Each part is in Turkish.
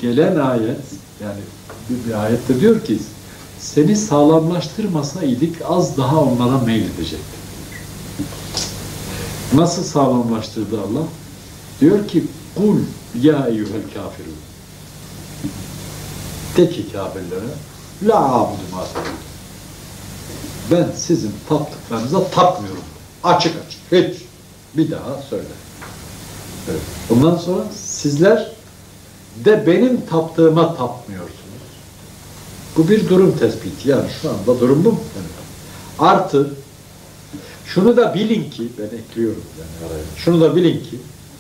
gelen ayet, yani bir ayette diyor ki, seni sağlamlaştırmasaydık az daha onlara meyledecektik. Nasıl sağlamlaştırdı Allah? Diyor ki, kul ya eyyuhel kafirun. De ki kafirlere, la abudu ma ta'budun. Ben sizin taptıklarınıza tapmıyorum. Açık açık. Hiç. Bir daha söyle. Evet. Ondan sonra sizler de benim taptığıma tapmıyorsunuz. Bu bir durum tespiti. Yani şu anda durum bu. Yani artı şunu da bilin ki, ben ekliyorum yani araya. Şunu da bilin ki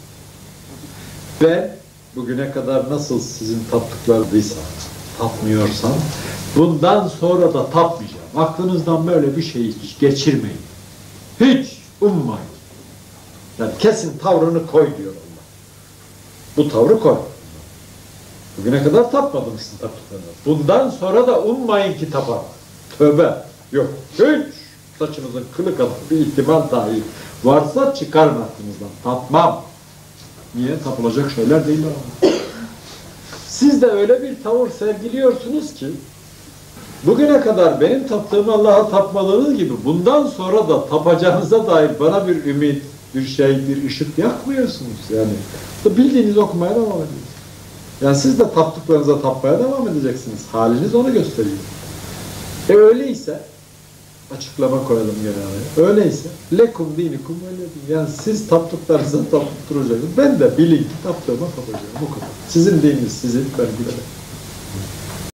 ben bugüne kadar nasıl sizin taptıklarınızı tapmıyorsam bundan sonra da tapmayacağım. Aklınızdan böyle bir şey hiç geçirmeyin. Hiç ummayın. Yani kesin tavrını koy diyor Allah. Bu tavrı koy. Bugüne kadar tapmadınız sizin taptıklarınızı. Bundan sonra da ummayın ki tapar. Tövbe. Yok. Hiç saçınızın kılı kadar bir ihtimal dahi varsa çıkarın aklınızdan. Tapmam. Niye? Tapılacak şeyler değil ama. Siz de öyle bir tavır sergiliyorsunuz ki bugüne kadar benim taptığımı Allah'a tapmadığınız gibi bundan sonra da tapacağınıza dair bana bir ümit, bir şey, bir ışık yakmıyorsunuz yani. Bildiğiniz okumaya devam ediyorsunuz. Yani siz de taptıklarınıza tapmaya devam edeceksiniz. Haliniz onu gösteriyor. Öyleyse açıklama koyalım gene araya. Öyleyse lekum dinikum öyle. Yani siz taptıklarınıza tapıp duracaksınız. Ben de bilin ki taptığıma tapacağım. Bu kadar. Sizin dininiz sizin, ben bilemem.